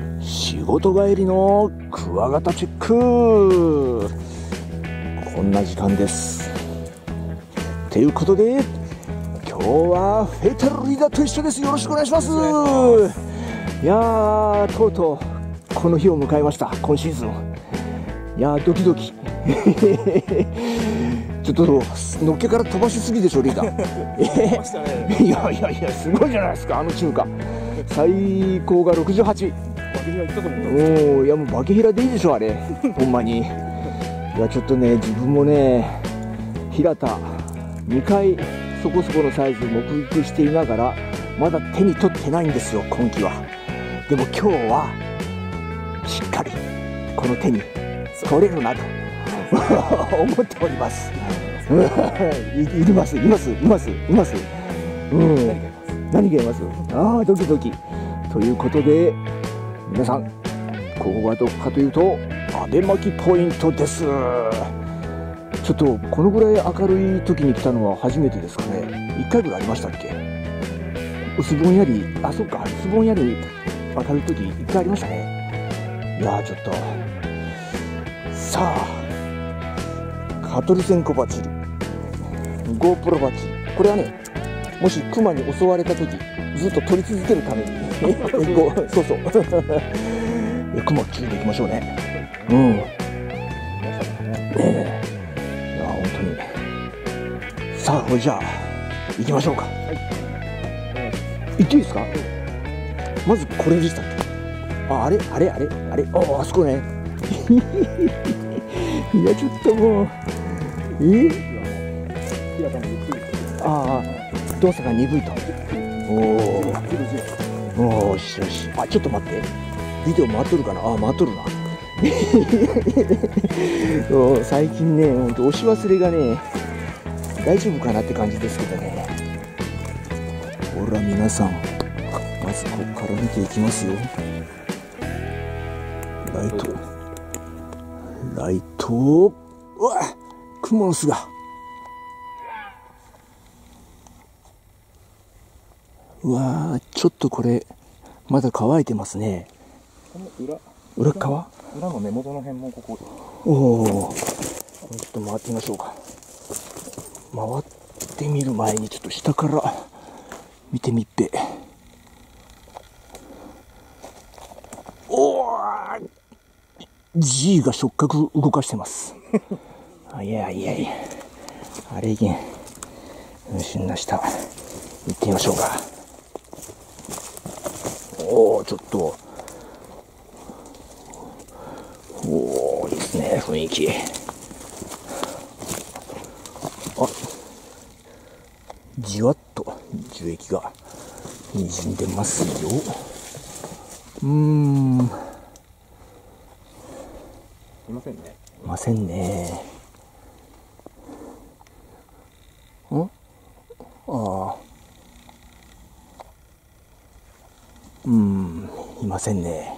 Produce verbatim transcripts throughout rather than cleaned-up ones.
仕事帰りのクワガタチェック、こんな時間です。ということで今日はフェイタルリーダーと一緒です。よろしくお願いします。いやー、とうとうこの日を迎えました。今シーズン、いやードキドキちょっとのっけから飛ばしすぎでしょリーダーいやいやいや、すごいじゃないですか、あの中華最高がろくじゅうはち。おお、いやもうバケヒラでいいでしょあれほんまに。いやちょっとね、自分もね平田にかいそこそこのサイズ目撃していながらまだ手に取ってないんですよ今季は。でも今日はしっかりこの手に取れるなと思っておりますい, いりますいますいますいます、うん、何がいます。ああドキドキということで、皆さんここがどこかというとアベマキポイントです。ちょっとこのぐらい明るい時に来たのは初めてですかね。いっかいぐらいありましたっけ。薄ぼんやり、あ、そっか、薄ぼんやり明るい時いっかいありましたね。いやーちょっとさあ、蚊取り線香バッチリ、 GoPro バッチリ、これはねもしクマに襲われた時ずっと撮り続けるためにそうそうクマ注意でいきましょうね。うん、ねえ、いや本当に。さあこれじゃあ行きましょうか。はい、行っていいですか。まずこれでしたっけ。あ、あれあれあれあれ、ああそこねいやちょっともうえああ動作が鈍いと。おおおーしよし。あ、ちょっと待って、ビデオ回っとるかな。あ、回っとるな最近ね、ほんと押し忘れがね大丈夫かなって感じですけどね。ほら皆さん、まずここから見ていきますよ。ライトライト、うわっ、クモの巣が。うわー、ちょっとこれまだ乾いてますね。 この裏裏側、 裏の根元の辺もここ。 おお、ちょっと回ってみましょうか。回ってみる前にちょっと下から見てみっぺ。おお、G が触覚動かしてますあ、いやいやいや、あれいけん。よし、な下行ってみましょうか。おお、ちょっとおお、いいですね雰囲気。あ、じわっと樹液がにじんでますよ。うーん、 いませんね。 いませんね。ん、ああ、うーん、いませんね。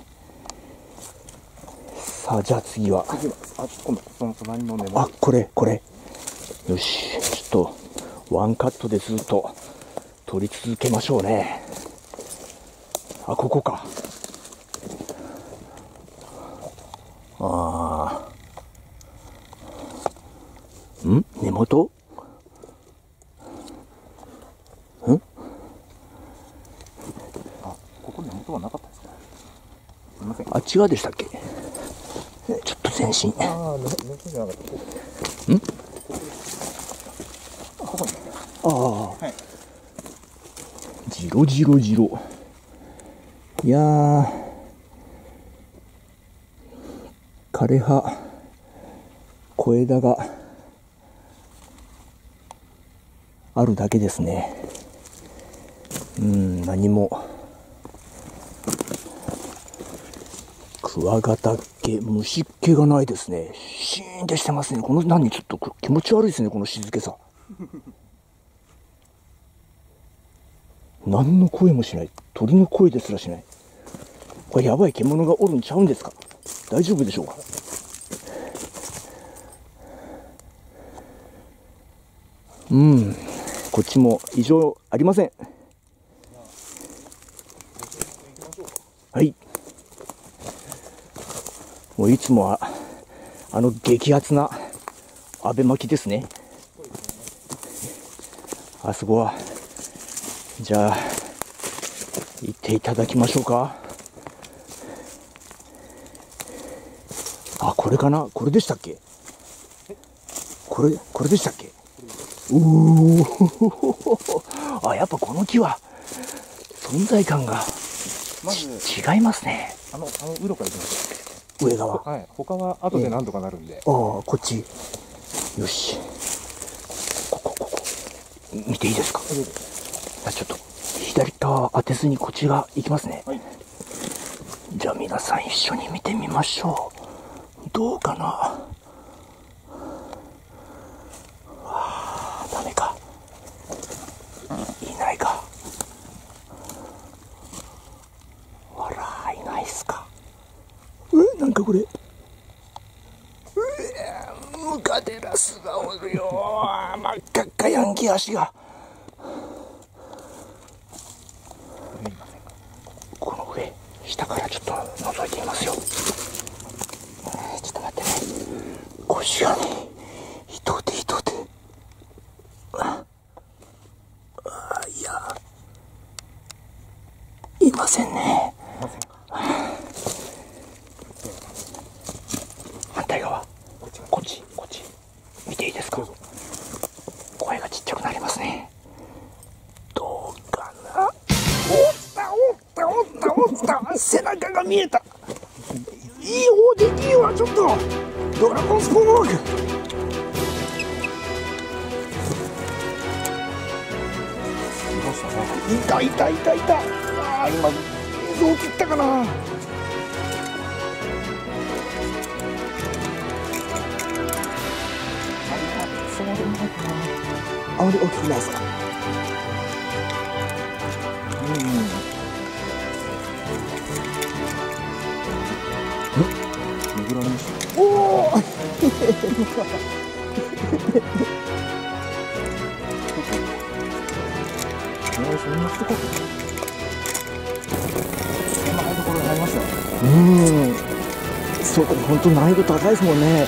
さあじゃあ次は、 次はあ、今度その隣の根元。 あ、これこれ、よし、ちょっとワンカットでずっと撮り続けましょうね。あ、ここか。ああ、ん、根元、ん、 あ、ここ根元はなかったですか。すみません。 あっち側でしたっけ。ちょっと前進。 ああ、根元じゃなかった。 ん、 ここに。 ああ、 はい。 じろじろじろ。いやー、枯葉、小枝があるだけですね。うん、何もクワガタっ気、虫っ気がないですね。シーンってしてますね。この何、ちょっと気持ち悪いですね、この静けさ。何の声もしない。鳥の声ですらしない。これやばい獣がおるんちゃうんですか。大丈夫でしょうか。うん、こっちも異常ありません。はい。 もういつもはあの激アツな安倍巻きですね。あそこはじゃあ行っていただきましょうか。あ、これかな、これでしたっけ、これこれでしたっけ。うおあ、やっぱこの木は存在感がまず違いますね。 あのあのうろから行きましょ上側。 う。はい、他は後でなんとかなるんで。 ああ、こっち。よし。ここ、ここ。見ていいですか。あ、ちょっと、左側当てずにこっちが行きますね。 はい。 じゃあ皆さん一緒に見てみましょう。どうかな。ああ、ダメか。いないか。あら、いないっすか。え、なんかこれ。ムカデラスがおるよ。真っ赤っかヤンキー足が。この上、下からちょっと覗いてみますよ。ちょっと待ってね。腰がね、糸で糸で。ああ、いや、いませんね。反対側。こっち、こっち。見ていいですか。声がちっちゃくなりますね。どうかな。おったおったおったおった。背中が見えた。いい方でいいわ、ちょっと。ドラゴンスポーンウォーク。 いましたね。 いたいたいたいた。ああ、今水を切ったかな。あまり大きくないですか。 うん。めぐられました。 おお。 そんな一言。そんなところに入りました。 うん。そうか、本当難易度高いですもんね。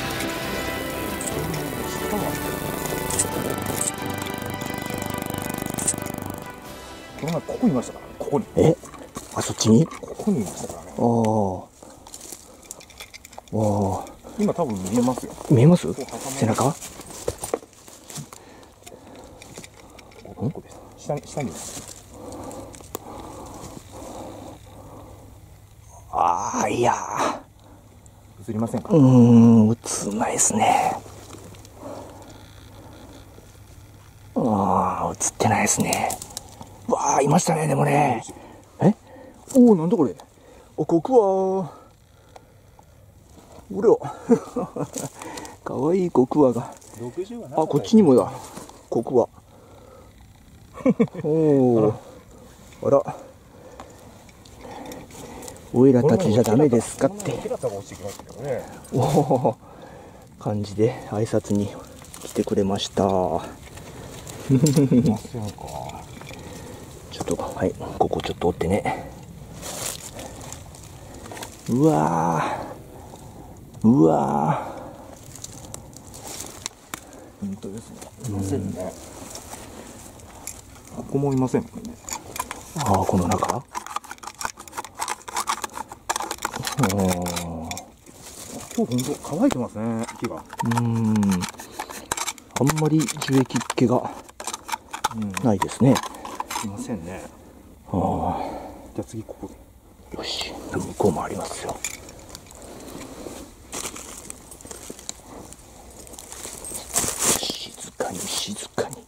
この前ここにいましたから、ここに。 え、あ、そっちに。 ここにいましたからね。 ああ。ああ。 今多分見えますよ。 見えます。背中。 ここです。下に、下に。 ああ、いや映りませんか。 うーん、映んないですね。ああ、映ってないですね。わあ、いましたね、でもね。え、おお、なんだこれ。お、ここは。おれよ。かわいいコクワが。あ、こっちにもだ。コクワ。おお。あら。おいらたちじゃダメですかって。おお。感じで挨拶に来てくれました。ちょっと、はい、ここちょっと折ってね。うわー。うわー。本当ですね。いませんね。ここもいませんもんね。 ああ、この中。 今日本当乾いてますね、木が。 うーん。あんまり樹液っ気がないですね。 いませんね。 ああ。 じゃあ次ここで。 よし、向こうもありますよ。静かに静かに。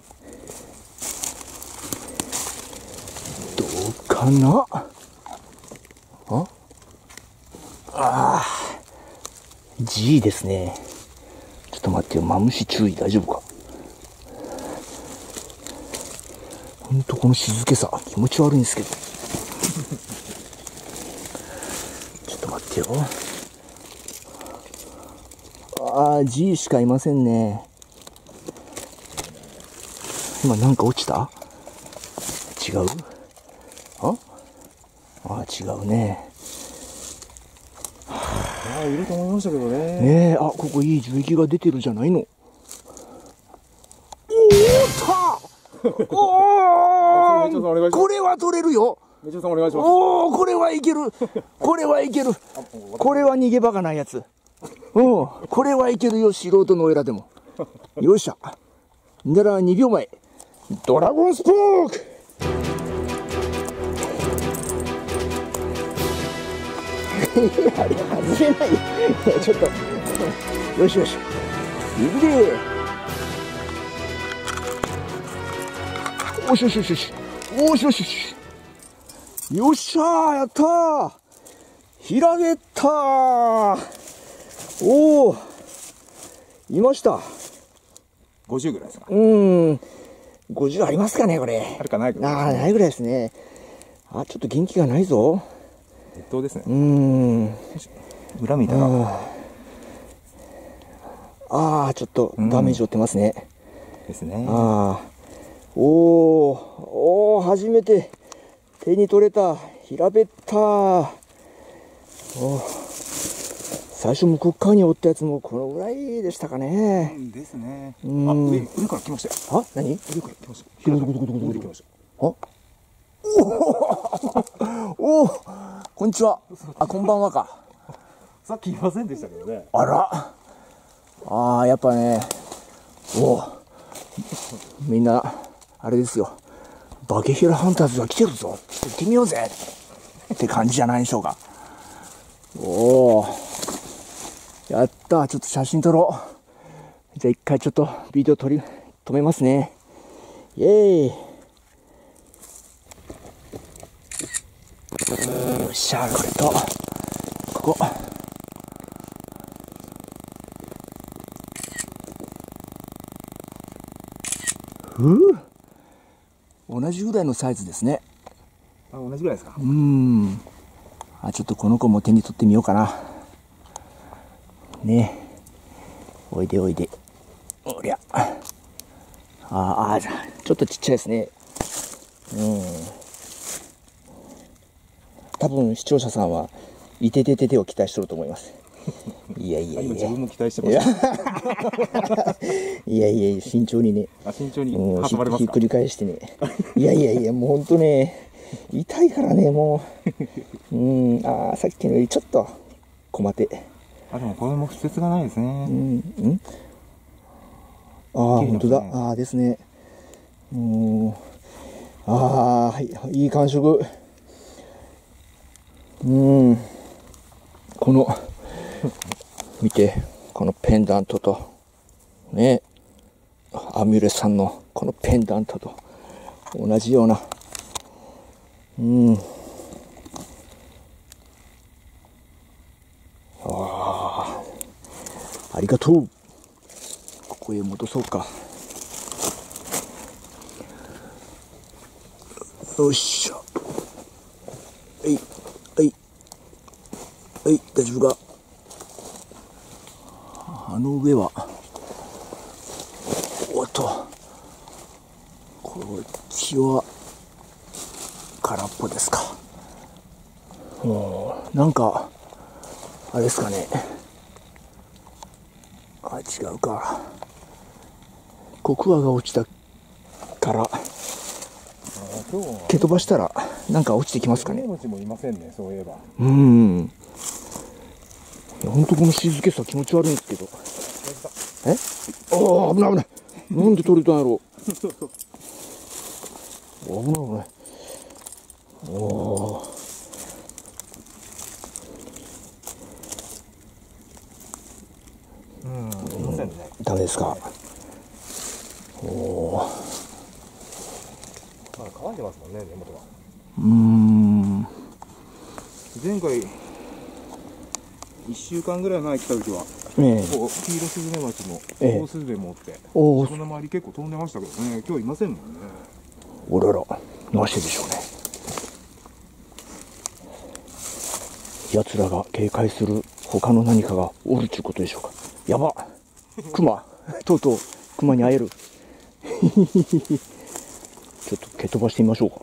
どうかな。あああ、G ですね。ちょっと待ってよ、マムシ注意、大丈夫か。ほんとこの静けさ、気持ち悪いんですけど。ちょっと待ってよ。ああ、G しかいませんね。今なんか落ちた？違う？ああ、違うね。はあああ、いると思いましたけどね。 ねえ、あ、ここいい樹液が出てるじゃないの。おーったおーこれは取れるよ。 めちゃさんお願いします。 おーこれはいける。これはいける。これは逃げ場がないやつ。うん。これはいけるよ、素人のおえらでも。よっしゃ。ならにびょうまえ。ドラゴンスポークあれ外れないよ。ちょっと。よしよし。いくで。おしよしよしよし。おしよしよし。よっしゃー、やったー。平べったー。おお。いました。 ごじゅうぐらいですか。 うーん。ごじゅうありますかね、これ。 あるかないか。 ああ、ないぐらいですね。あ、ちょっと元気がないぞ。 越冬ですね。 うーん。 裏見たら。 ああ、ちょっとダメージ負ってますね。 ですね。 ああ。おお、おお、初めて手に取れた。平べったー。お最初向こう側におったやつもこのぐらいでしたかね。 ですね。あ、 うん。 上、上から来ましたよ。 あ、何？ 上から来ました。 どこどこどこどこどこ上で来ました。 あおおこんにちは。あ、こんばんはか。 さっき言いませんでしたけどね。 あら。ああ、やっぱね、おおみんな、あれですよ。バケヒラハンターズが来てるぞ。行ってみようぜって感じじゃないでしょうか。おおやったー。ちょっと写真撮ろう。じゃあ一回ちょっとビデオ撮り、止めますね。イエーイ。よっしゃ、これと、ここ。ふう同じぐらいのサイズですね。 あ、同じぐらいですか。 うーん。あ、ちょっとこの子も手に取ってみようかな。ねえ。おいでおいで。おりゃ。ああ、ちょっとちっちゃいですね。うん。多分視聴者さんは、いててててを期待してると思います。いやいやいや。 今自分も期待してました。 いやいやいや、慎重にね。 あ、慎重にうん、ひ挟まれますか。 ひっくり返してね。いやいやいや、もうほんとね、痛いからね、もう。うん、ああ、さっきのよりちょっと、小待て。 あ、でもこれも不説がないですね。 うん、んああ、本当だ。ああ、ですね。うん。ああ、はい、いい感触。うん。この、見て、このペンダントと、ね、アミュレさんのこのペンダントと同じような、うん。ああ、ありがとう。ここへ戻そうか。よっしゃ。はい、はい、はい、大丈夫か。あの上は、おっと、こっちは空っぽですか。もうなんかあれですかね。あ、違うか。コクワが落ちたから蹴飛ばしたらなんか落ちてきますかね。 もいませんね、そういえば。 うん。いや本当この静けさ気持ち悪いんですけど。え？ああ、危ない危ない。なんで取れたんやろ。危ない危ない。おお。 うん、いませんね。 ダメですか。おお。 まだ乾いてますもんね、根元は。 うーん。 前回いっしゅうかんぐらい前来た時は、 ええ、 こうキイロスズメバチもええオオスズメもおって、 おお、 その周り結構飛んでましたけどね、今日いませんもんね。 おらら、なしてでしょうね。奴らが警戒する他の何かがおるっちゅうことでしょうか。やば、クマ、とうとうクマに会える。ちょっと蹴飛ばしてみましょうか。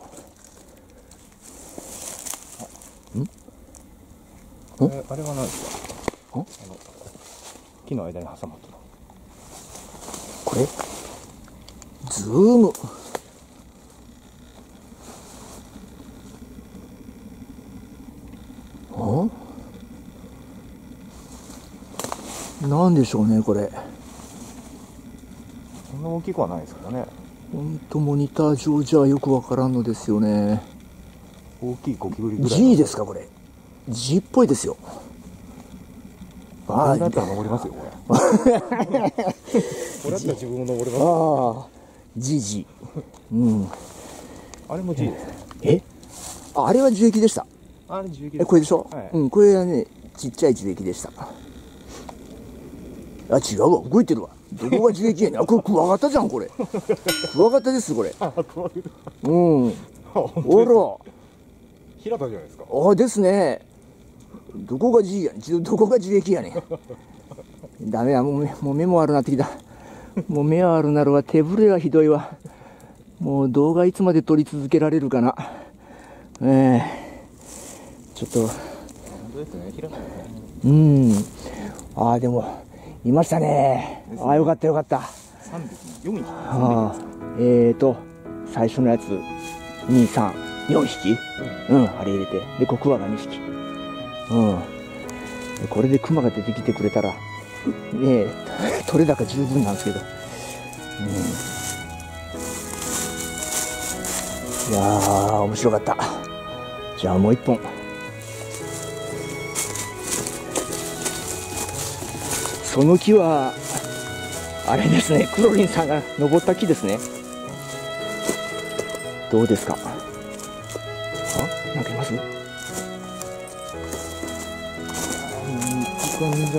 あれ、あれは何ですか。 あの木の間に挟まったの。 これズーム。あ、なんでしょうねこれ。 そんな大きくはないですからね。 ほんとモニター上じゃよくわからんのですよね。 大きいゴキブリぐらい。 G ですかこれ。 G っぽいですよ。 ああ、だったら登りますよこれ。これだったら自分も登れます。 ああ、G G。うん。 あれも G ですね。 え？あ、あれは樹液でした。 あれ樹液です。 え、これでしょ？ はい、 うん、これはね、ちっちゃい樹液でした。あ、違うわ、動いてるわ。どこが樹液やねん。あ、これクワガタじゃん、これ。クワガタです、これ。 あ、こういう。 うん。おら。 平田じゃないですか。 あ、ですね。どこが G やねん。どこが樹液やねん。ダメや、もう、もう目も悪なってきた。もう目は悪なるわ。手ぶれはひどいわ。もう動画いつまで撮り続けられるかな。ええー、ちょっと。 本当ですね、平田ですね。 うん。ああ、でも、いましたね。ああ、よかったよかった。 さんびき、よんひき。 ああ、えーと、最初のやつ、に、さん、よんひき、うん、うん、あれ入れて。で、こう、クワがにひき。うん。これでクマが出てきてくれたら、ねえ、取れ高十分なんですけど。うん。いやー、面白かった。じゃあもう一本。その木は、あれですね、クロリンさんが登った木ですね。どうですか？あ、なんかいます？ じゃあちょっと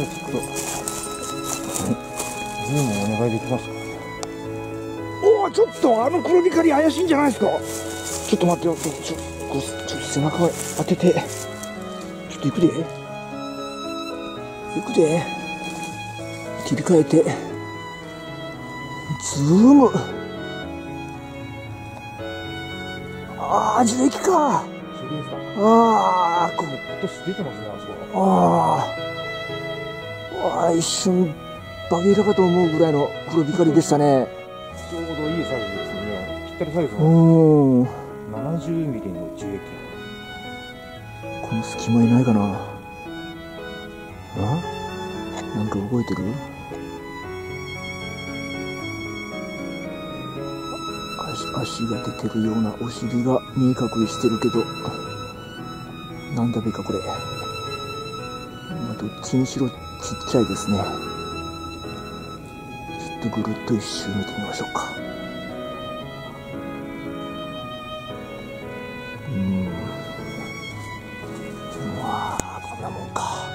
ズームお願いできますか？ おお、ちょっとあの黒光り怪しいんじゃないですか？ちょっと待ってよ、ちょちょこうちょっと背中を当てて、ちょっと行くで行くで切り替えてズーム。ああ、樹液か。 樹液ですか？ ああ、こ今年出てますね、あそこ。 ああ、一瞬バゲラかと思うぐらいの黒光りでしたね。 ちょうどいいサイズですね。ぴったりサイズうのん。 ななじゅうミリの樹液。 この隙間いないかな。あ？なんか動いてる？足、足が出てるような、お尻が見え隠れしてるけど、なんだべかこれ。まあ、どっちにしろちっちゃいですね。ちょっとぐるっと一周見てみましょうか。うん。うわあ、こんなもんか。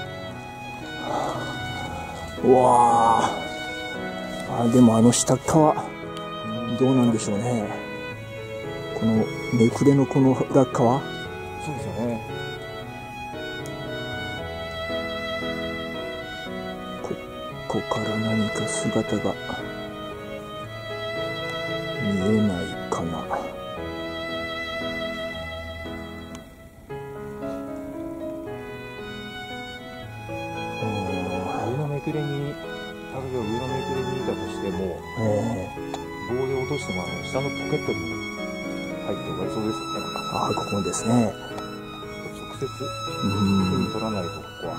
うわあ。あ、でもあの下側、どうなんでしょうね。このめくれのこの裏側。 そうですよね。 こここから何か姿が見えないかな。 上のめくれに、例えば上のめくれにいたとしても、 え棒で落としてもあの下のポケットに入って終わりそうですよね。 ー、ああ、ここですね。 直接うん。 取らないとここは。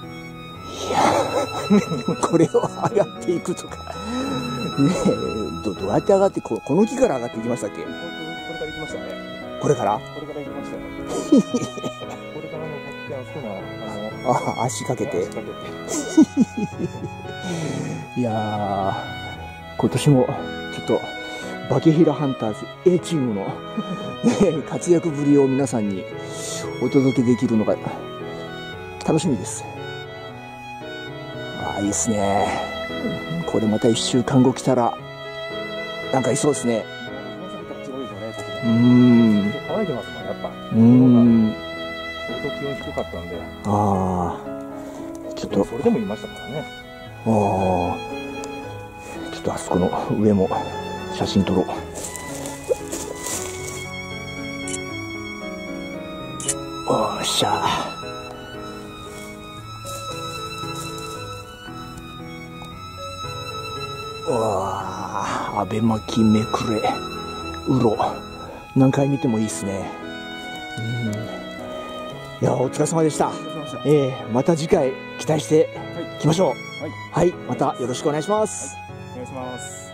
いや、これを上がっていくとか。ねえ、ど、どうやって上がって、こ、この木から上がっていきましたっけ？ これから行きましたね。 これからこれから行きましたよ。これから登ってあそこのあのあ、足かけて。 足かけて。 いやー、今年もちょっとバケヒラハンターズ A チームの活躍ぶりを皆さんにお届けできるのが楽しみです。ああ、いいですね。これまたいっしゅうかんご来たらなんかいそうですね。うーん。 乾いてますもん、やっぱ。 うーん。 相当気温低かったんで。 ああ。ちょっと。 それでもいましたからね。 ああ。ちょっとあそこの上も写真撮ろう。おっしゃ。 うわー、アベマキめくれウロ、何回見てもいいですね。うん、いやお疲れ様でした。えー、また次回期待していきましょう。はい、はい、またよろしくお願いします。 はい、お願いします。